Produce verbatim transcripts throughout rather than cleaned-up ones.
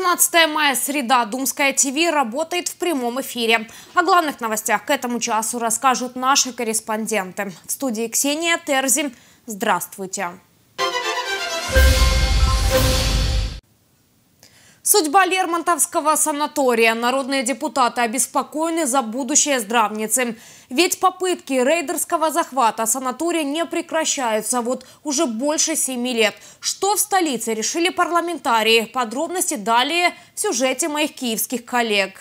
шестнадцатое мая, среда. Думская ТВ работает в прямом эфире. О главных новостях к этому часу расскажут наши корреспонденты. В студии Ксения Терзи. Здравствуйте. Судьба Лермонтовского санатория. Народные депутаты обеспокоены за будущее здравницы. Ведь попытки рейдерского захвата санатория не прекращаются вот уже больше семи лет. Что в столице решили парламентарии? Подробности далее в сюжете моих киевских коллег.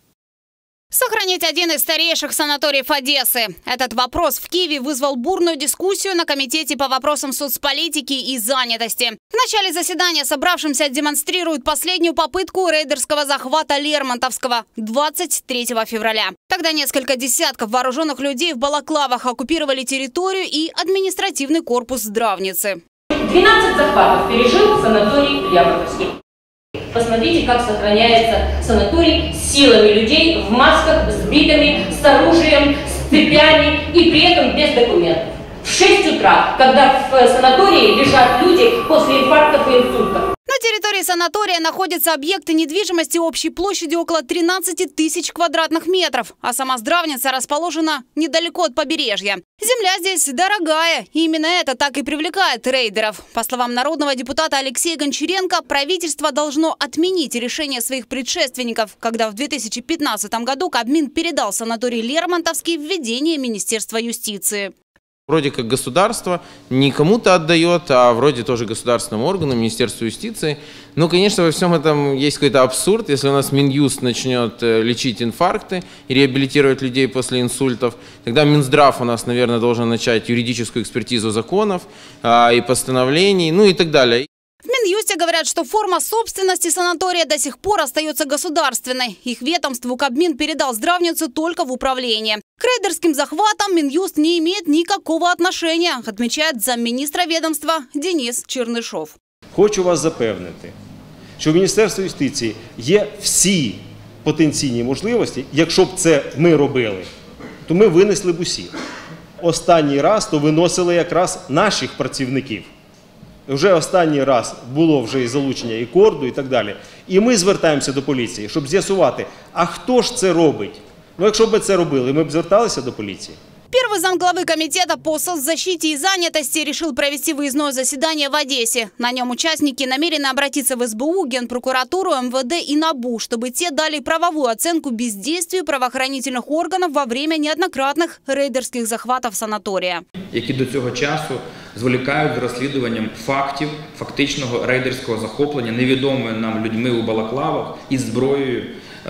Сохранить один из старейших санаториев Одессы. Этот вопрос в Киеве вызвал бурную дискуссию на комитете по вопросам соцполитики и занятости. В начале заседания собравшимся демонстрируют последнюю попытку рейдерского захвата Лермонтовского двадцать третьего февраля. Тогда несколько десятков вооруженных людей в балаклавах оккупировали территорию и административный корпус здравницы. двенадцать захватов пережил санаторий Лермонтовский. Посмотрите, как сохраняется санаторий с силами людей в масках, с битами, с оружием, с цепями и при этом без документов. В шесть утра, когда в санатории лежат люди после инфарктов и инсультов. На территории санатория находятся объекты недвижимости общей площадью около тринадцати тысяч квадратных метров, а сама здравница расположена недалеко от побережья. Земля здесь дорогая, и именно это так и привлекает рейдеров. По словам народного депутата Алексея Гончаренко, правительство должно отменить решение своих предшественников, когда в две тысячи пятнадцатом году Кабмин передал санаторий Лермонтовский в ведение Министерства юстиции. Вроде как государство не кому-то отдает, а вроде тоже государственному органу, Министерству юстиции. Но, конечно, во всем этом есть какой-то абсурд. Если у нас Минюст начнет лечить инфаркты и реабилитировать людей после инсультов, тогда Минздрав у нас, наверное, должен начать юридическую экспертизу законов и постановлений, ну и так далее. В Минюсте говорят, что форма собственности санатория до сих пор остается государственной. Их ведомству Кабмин передал здравницу только в управление. К рейдерским захватам Минюст не имеет никакого отношения, отмечает замминистра ведомства Денис Чернышов. Хочу вас запевнити, що в Міністерстві юстиції є всі потенційні можливості. Якщо б це ми робили, то ми винесли б усі. Останній раз то виносили якраз наших працівників. Вже останній раз було вже і залучення і корду, і так далі. І ми звертаємося до поліції, щоб з'ясувати, а хто ж це робить? Ну, якщо б ми це робили, ми б зверталися до поліції. Первый замглавы комитета по соцзащите и занятости решил провести выездное заседание в Одессе. На нем участники намерены обратиться в СБУ, Генпрокуратуру, МВД и НАБУ, чтобы те дали правовую оценку бездействию правоохранительных органов во время неоднократных рейдерских захватов санатория. Які до цього часу зволікають з розслідуванням фактів фактичного рейдерського захоплення невідомими нам людьми у балаклавах із зброєю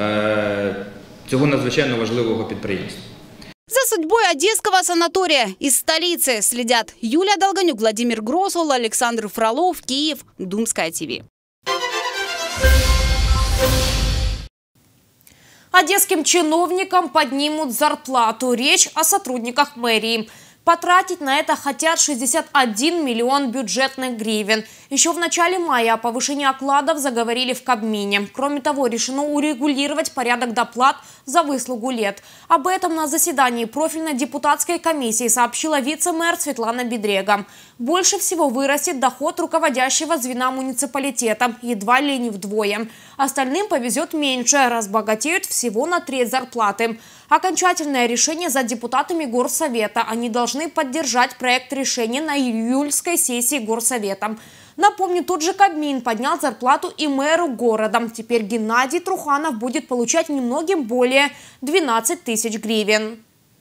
е цього надзвичайно важливого підприємства. За судьбой одесского санатория из столицы следят Юлия Долганюк, Владимир Гросул, Александр Фролов, Киев, Думская ТВ. Одесским чиновникам поднимут зарплату. Речь о сотрудниках мэрии. Потратить на это хотят шестьдесят один миллион бюджетных гривен. Еще в начале мая о повышении окладов заговорили в Кабмине. Кроме того, решено урегулировать порядок доплат за выслугу лет. Об этом на заседании профильной депутатской комиссии сообщила вице-мэр Светлана Бедрега. Больше всего вырастет доход руководящего звена муниципалитета, едва ли не вдвое. Остальным повезет меньше, разбогатеют всего на треть зарплаты. Окончательное решение за депутатами Горсовета. Они должны поддержать проект решения на июльской сессии Горсовета. Напомню, тот же Кабмин поднял зарплату и мэру города. Теперь Геннадий Труханов будет получать немногим более двенадцати тысяч гривен.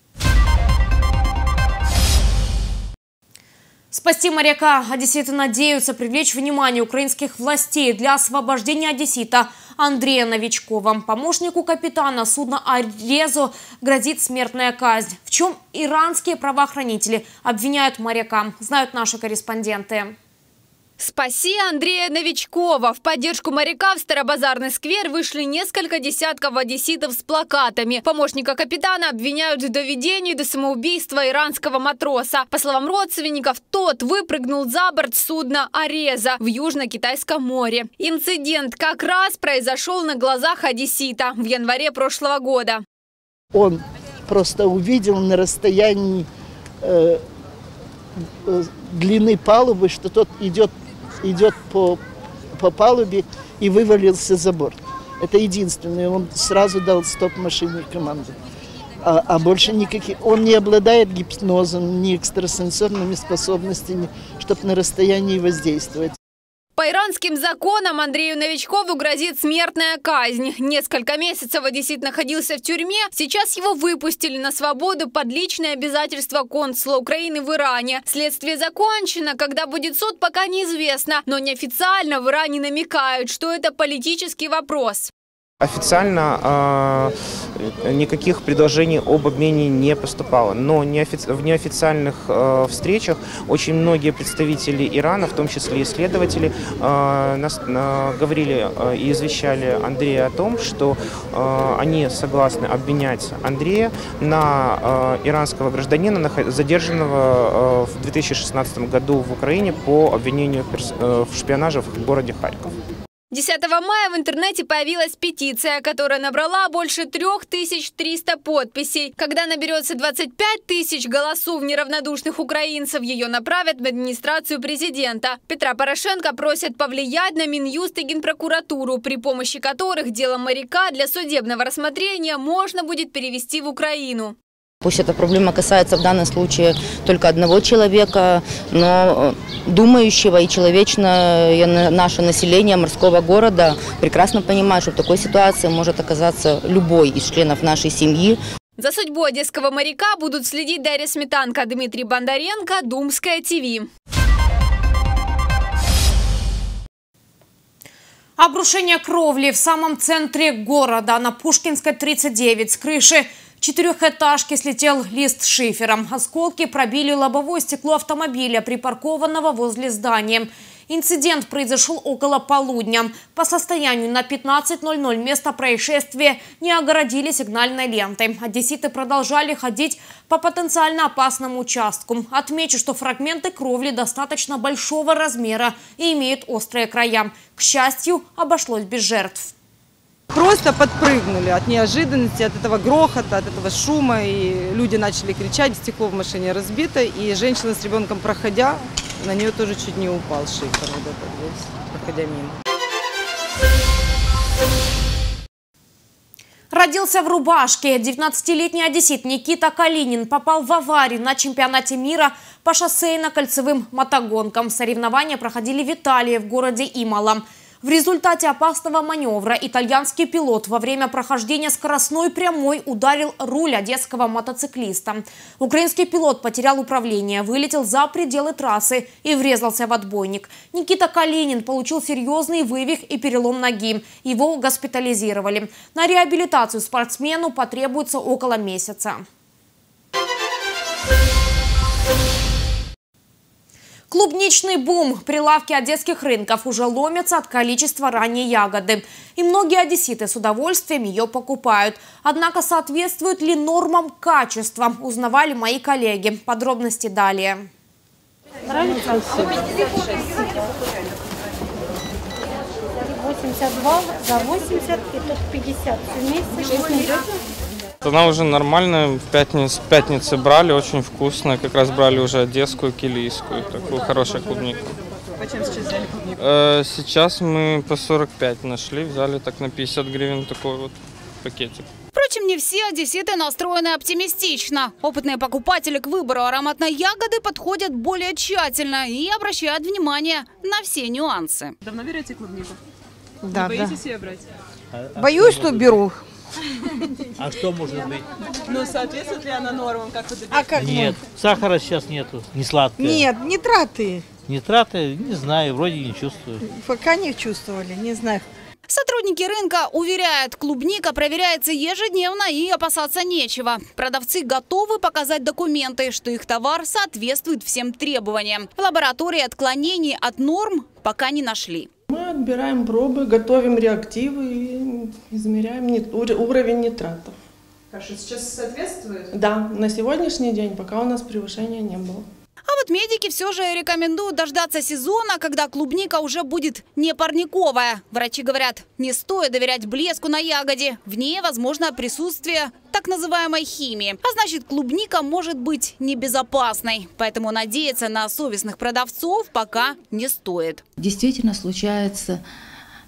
Спасти моряка. Одесситы надеются привлечь внимание украинских властей для освобождения одессита Андрея Новичкова. Помощнику капитана судна «Арезо» грозит смертная казнь. В чем иранские правоохранители обвиняют моряка, знают наши корреспонденты. «Спаси Андрея Новичкова». В поддержку моряка в Старобазарный сквер вышли несколько десятков одесситов с плакатами. Помощника капитана обвиняют в доведении до самоубийства иранского матроса. По словам родственников, тот выпрыгнул за борт судна «Арезо» в Южно-Китайском море. Инцидент как раз произошел на глазах одессита в январе прошлого года. Он просто увидел на расстоянии э, э, длины палубы, что тот идет идет по, по палубе и вывалился за борт. Это единственное. Он сразу дал стоп машине команду. А, а больше никаких. Он не обладает гипнозом, ни экстрасенсорными способностями, чтобы на расстоянии воздействовать. По иранским законам Андрею Новичкову грозит смертная казнь. Несколько месяцев одессит находился в тюрьме. Сейчас его выпустили на свободу под личные обязательства консула Украины в Иране. Следствие закончено. Когда будет суд, пока неизвестно. Но неофициально в Иране намекают, что это политический вопрос. Официально э, никаких предложений об обмене не поступало, но неофици... в неофициальных э, встречах очень многие представители Ирана, в том числе и исследователи, э, нас, э, говорили э, и извещали Андрея о том, что э, они согласны обменять Андрея на э, иранского гражданина, задержанного э, в две тысячи шестнадцатом году в Украине по обвинению в шпионаже в городе Харьков. десятого мая в интернете появилась петиция, которая набрала больше трёх тысяч трёхсот подписей. Когда наберется двадцать пять тысяч голосов неравнодушных украинцев, ее направят в администрацию президента. Петра Порошенко просят повлиять на Минюст и Генпрокуратуру, при помощи которых дело моряка для судебного рассмотрения можно будет перевести в Украину. Пусть эта проблема касается в данном случае только одного человека, но думающего и человечное наше население морского города прекрасно понимает, что в такой ситуации может оказаться любой из членов нашей семьи. За судьбой одесского моряка будут следить Дарья Сметанко, Дмитрий Бондаренко, Думское ТВ. Обрушение кровли в самом центре города на Пушкинской тридцать девять. С крыши четырехэтажки слетел лист шифера. Осколки пробили лобовое стекло автомобиля, припаркованного возле здания. Инцидент произошел около полудня. По состоянию на пятнадцать ноль ноль место происшествия не огородили сигнальной лентой. Одесситы продолжали ходить по потенциально опасному участку. Отмечу, что фрагменты кровли достаточно большого размера и имеют острые края. К счастью, обошлось без жертв. Просто подпрыгнули от неожиданности, от этого грохота, от этого шума. И люди начали кричать, стекло в машине разбито. И женщина с ребенком, проходя, на нее тоже чуть не упал шифер, вот этот весь, проходя мимо. Родился в рубашке. девятнадцатилетний одессит Никита Калинин попал в аварию на чемпионате мира по шоссейно-кольцевым мотогонкам. Соревнования проходили в Италии, в городе Имола. В результате опасного маневра итальянский пилот во время прохождения скоростной прямой ударил руль одесского мотоциклиста. Украинский пилот потерял управление, вылетел за пределы трассы и врезался в отбойник. Никита Калинин получил серьезный вывих и перелом ноги. Его госпитализировали. На реабилитацию спортсмену потребуется около месяца. Клубничный бум. Прилавки одесских рынков уже ломятся от количества ранней ягоды. И многие одесситы с удовольствием ее покупают. Однако соответствует ли нормам качества, узнавали мои коллеги. Подробности далее. Нравится все. восемьдесят два за восемьдесят и тут пятьдесят. Вместе она уже нормальная, в пятницу, в пятнице брали, очень вкусная, как раз брали уже одесскую, килийскую, такую хорошую клубнику. Почем сейчас взяли клубнику? Э, сейчас мы по сорок пять нашли, взяли так на пятьдесят гривен такой вот пакетик. Впрочем, не все одесситы настроены оптимистично. Опытные покупатели к выбору ароматной ягоды подходят более тщательно и обращают внимание на все нюансы. Давно берете клубнику? Да, не боитесь да. ее брать? Боюсь, что беру. А что может быть? Ну, соответствует ли она нормам, как вы думаете? А как Нет, мы? сахара сейчас нету, не сладкое. Нет, нитраты. Нитраты, не знаю, вроде не чувствую. Пока не чувствовали, не знаю. Сотрудники рынка уверяют, клубника проверяется ежедневно и опасаться нечего. Продавцы готовы показать документы, что их товар соответствует всем требованиям. В лаборатории отклонений от норм пока не нашли. Мы отбираем пробы, готовим реактивы и измеряем уровень нитратов. Хорошо, сейчас соответствует? Да, на сегодняшний день пока у нас превышения не было. А вот медики все же рекомендуют дождаться сезона, когда клубника уже будет не парниковая. Врачи говорят, не стоит доверять блеску на ягоде. В ней возможно присутствие так называемой химии. А значит, клубника может быть небезопасной. Поэтому надеяться на совестных продавцов пока не стоит. Действительно случается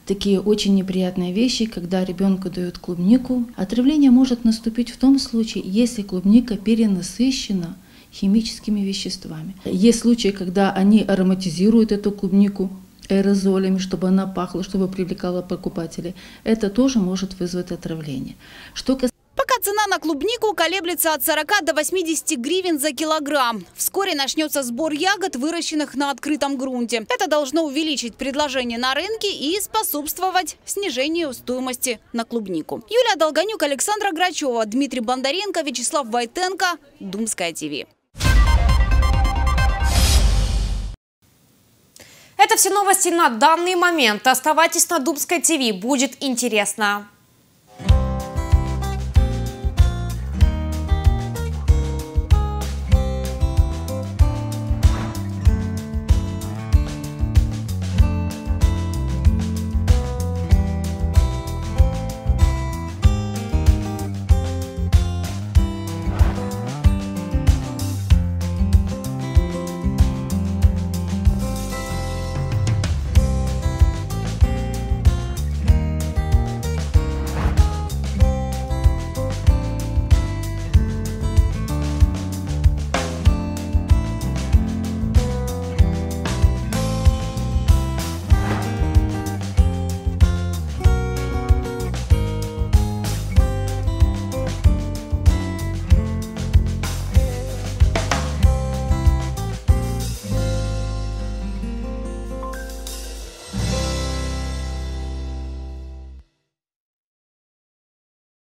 такие очень неприятные вещи, когда ребенку дают клубнику. Отравление может наступить в том случае, если клубника перенасыщена химическими веществами. Есть случаи, когда они ароматизируют эту клубнику аэрозолями, чтобы она пахла, чтобы привлекала покупателей. Это тоже может вызвать отравление. Что касается Пока цена на клубнику колеблется от сорока до восьмидесяти гривен за килограмм. Вскоре начнется сбор ягод, выращенных на открытом грунте. Это должно увеличить предложение на рынке и способствовать снижению стоимости на клубнику. Юлия Долгонюк, Александра Грачева, Дмитрий Бондаренко, Вячеслав Войтенко, Думская ТВ. Это все новости на данный момент. Оставайтесь на Думской ТВ. Будет интересно.